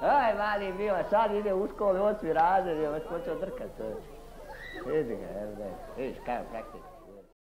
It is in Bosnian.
Aj, mali bio, sad ide u školu 8. razred, je već počeo drkat. Vidi ga, evo da je, vidiš, kaj je praktika.